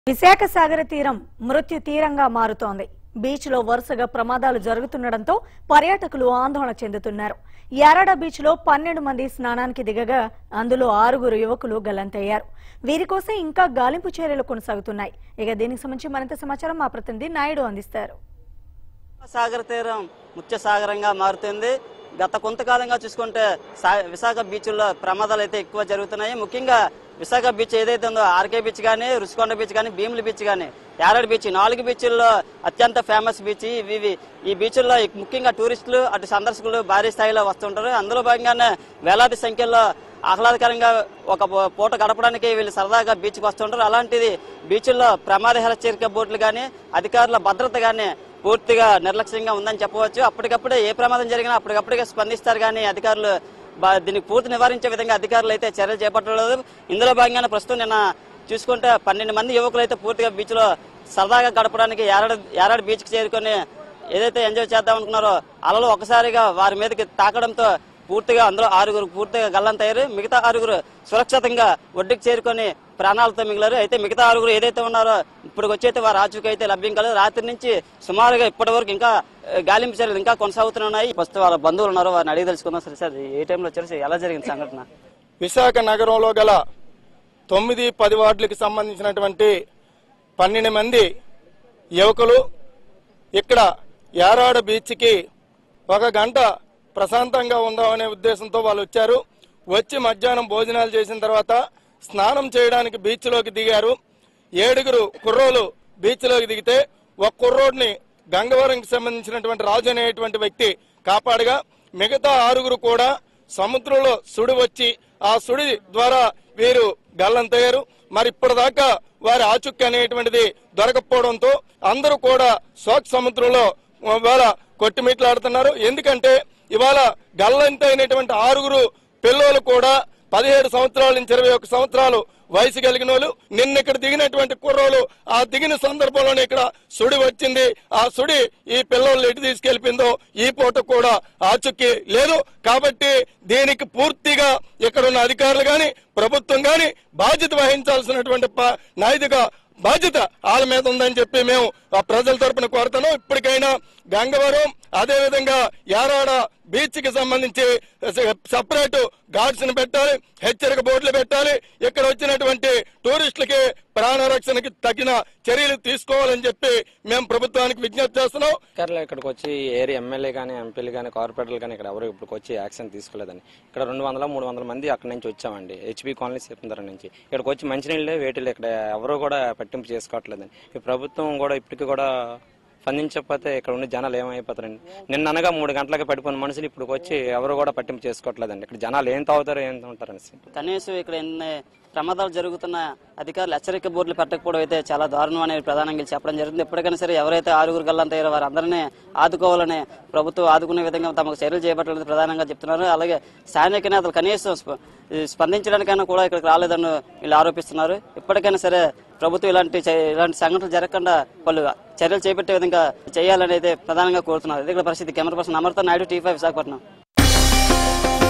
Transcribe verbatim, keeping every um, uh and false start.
విశాఖ సాగర తీరం మృత్యు తీరంగా మారుతోంది. బీచ్ లో వరుసగా ప్రమాదాలు జరుగుతుండటంతో పర్యాటకులు ఆందోళన చెందుతున్నారు. యారాడ బీచ్ లో పన్నెండు మంది స్నానానికి దిగగా అందులో ఆరుగురు యువకులు గల్లంతయ్యారు. వీరి కోసం ఇంకా గాలింపు చర్యలు కొనసాగుతున్నాయి. ఇక దీనికి సంబంధించి మరింత సమాచారం మా ప్రతినిధి నాయుడు అందిస్తారు. సాగర తీరం ముత్య సాగరంగా మారుతుంది. గత కొంతకాలంగా చూసుకుంటే విశాఖ బీచ్ల్లో ప్రమాదాలు అయితే ఎక్కువ జరుగుతున్నాయి. ముఖ్యంగా విశాఖ బీచ్ ఏదైతే ఉందో ఆర్కే బీచ్ కానీ, రుషికొండ బీచ్ కానీ, భీమిలి బీచ్ కానీ, యారాడ బీచ్, నాలుగు బీచ్ల్లో అత్యంత ఫేమస్ బీచ్ ఇవి. ఈ బీచ్ల్లో ముఖ్యంగా టూరిస్టులు అటు సందర్శకులు భారీ స్థాయిలో వస్తుంటారు. అందులో భాగంగానే వేలాది సంఖ్యలో ఆహ్లాదకరంగా ఒక పూట గడపడానికి వీళ్ళు సరదాగా బీచ్కి వస్తుంటారు. అలాంటిది బీచ్ల్లో ప్రమాద హెచ్చరిక బోర్డులు కానీ, అధికారుల భద్రత కానీ పూర్తిగా నిర్లక్ష్యంగా ఉందని చెప్పవచ్చు. అప్పటికప్పుడే ఏ ప్రమాదం జరిగినా అప్పటికప్పుడే స్పందిస్తారు కానీ అధికారులు దీనికి పూర్తి నివారించే విధంగా అధికారులు అయితే చర్యలు చేపట్టలేదు. ఇందులో భాగంగానే ప్రస్తుతం నిన్న చూసుకుంటే పన్నెండు మంది యువకులు అయితే పూర్తిగా బీచ్ లో సరదాగా గడపడానికి యారాడ యారాడ బీచ్ కి చేరుకొని ఏదైతే ఎంజాయ్ చేద్దాం అనుకున్నారో అలలు ఒకసారిగా వారి మీదకి తాకడంతో పూర్తిగా అందులో ఆరుగురు పూర్తిగా గల్లంతయ్యారు. మిగతా ఆరుగురు సురక్షితంగా ఒడ్డుకు చేరుకొని ప్రాణాలతో మిగిలారు. అయితే మిగతా ఆరుగురు ఏదైతే ఉన్నారో ఇప్పుడు వచ్చైతే వారి ఆచూకీ అయితే లభ్యం కాలేదు. రాత్రి నుంచి సుమారుగా ఇప్పటి వరకు ఇంకా గాలింపు చర్యలు ఇంకా కొనసాగుతున్నాయి. ప్రస్తుతం వాళ్ళ బంధువులు ఉన్నారు, వారిని అడిగి తెలుసుకుందాం. సరే సార్, ఏ టైంలో వచ్చారు, ఎలా జరిగింది సంఘటన? విశాఖ నగరంలో గల తొమ్మిది పది వార్డులకు సంబంధించినటువంటి పన్నెండు మంది యువకులు ఇక్కడ యారాడ బీచ్కి ఒక గంట ప్రశాంతంగా ఉందామనే ఉద్దేశంతో వాళ్ళు వచ్చారు. వచ్చి మధ్యాహ్నం భోజనాలు చేసిన తర్వాత స్నానం చేయడానికి బీచ్లోకి దిగారు. ఏడుగురు కుర్రోలు బీచ్లోకి దిగితే ఒక కుర్రోడ్ని గంగవరంకి సంబంధించినటువంటి రాజు అనేటువంటి వ్యక్తి కాపాడగా మిగతా ఆరుగురు కూడా సముద్రంలో సుడి వచ్చి ఆ సుడి ద్వారా వీరు గల్లంతయ్యారు. మరి ఇప్పటిదాకా వారి ఆచుక్కి అనేటువంటిది దొరకపోవడంతో అందరూ కూడా శోక్ సముద్రంలో ఇవాళ కొట్టిమిట్లాడుతున్నారు. ఎందుకంటే ఇవాళ గల్లంతైనటువంటి ఆరుగురు పిల్లలు కూడా పదిహేడు సంవత్సరాల నుంచి ఇరవై ఒక్క సంవత్సరాలు వయసు కలిగిన వాళ్ళు. నిన్న ఇక్కడ దిగినటువంటి కుర్రోలు ఆ దిగిన సందర్భంలోనే ఇక్కడ సుడి వచ్చింది. ఆ సుడి ఈ పిల్లలు ఎటు తీసుకెళ్లిపోయిందో ఈ పూట కూడా ఆచుక్కి లేదు. కాబట్టి దీనికి పూర్తిగా ఇక్కడ ఉన్న అధికారులు గాని ప్రభుత్వం గాని బాధ్యత వహించాల్సినటువంటి నైతిక బాధ్యత వాళ్ళ మీద ఉందని చెప్పి మేము ఆ ప్రజల తరపున కోరుతున్నాం. ఇప్పటికైనా గంగవరం అదేవిధంగా యారాడ బీచ్ కి సంబంధించి సపరేట్ గార్డ్స్ ని పెట్టాలి, హెచ్చరిక బోర్డులు పెట్టాలి. ఇక్కడ వచ్చినటువంటి టూరిస్టులకి ప్రాణరక్షణకి తగిన చర్యలు తీసుకోవాలని చెప్పి మేము ప్రభుత్వానికి విజ్ఞప్తి చేస్తున్నాం. ఇక్కడికి వచ్చి ఏరియా ఎమ్మెల్యే కానీ, ఎంపీలు కానీ, కార్పొరేటర్లు కానీ ఇక్కడ ఎవరు ఇప్పుడు వచ్చి యాక్షన్ తీసుకోలేదని ఇక్కడ రెండు వందల మూడు వందల మంది అక్కడి నుంచి వచ్చామండి. హెచ్బీ కాలనీ సికింద్రాబాద్ నుంచి ఇక్కడికి వచ్చి మంచినీళ్ళే వేటిలు ఇక్కడ ఎవరు కూడా పట్టింపు చేసుకోవట్లేదని ఈ ప్రభుత్వం కూడా ఇప్పటికీ కూడా స్పందించకపోతే ఇక్కడ ఉన్న జనాలు ఏమైపోతారండి. నిన్న అనగా మూడు గంటలకి పడిపోయిన మనుషులు ఇప్పుడు వచ్చి ఎవరు కూడా పట్టింపు చేసుకోవట్లేదండి. ఇక్కడ జనాలు ఏం తాగుతారో ఏం ఉంటారని కనీసం ఇక్కడ ఎన్ని ప్రమాదాలు జరుగుతున్న అధికారులు హెచ్చరిక బోర్డులు పెట్టకపోవడం అయితే చాలా దారుణం అనేది ప్రధానంగా చెప్పడం జరుగుతుంది. ఎప్పటికైనా సరే ఎవరైతే ఆరుగురు గల్లంతయ్యారో వారు అందరినీ ఆదుకోవాలని ప్రభుత్వం ఆదుకునే విధంగా తమకు చర్యలు చేపట్టాలని ప్రధానంగా చెప్తున్నారు. అలాగే స్థానిక నేతలు కనీసం స్పందించడానికైనా కూడా ఇక్కడికి రాలేదని వీళ్ళు ఆరోపిస్తున్నారు. ఇప్పటికైనా సరే ప్రభుత్వం ఇలాంటి ఇలాంటి సంఘటనలు జరగకుండా వాళ్ళు చర్యలు చేపట్టే విధంగా చేయాలని అయితే ప్రధానంగా కోరుతున్నారు. ఇది పరిస్థితి. కెమెరా పర్సన్ అమర్తో నాయుడు, టీ ఫైవ్ విశాఖపట్నం.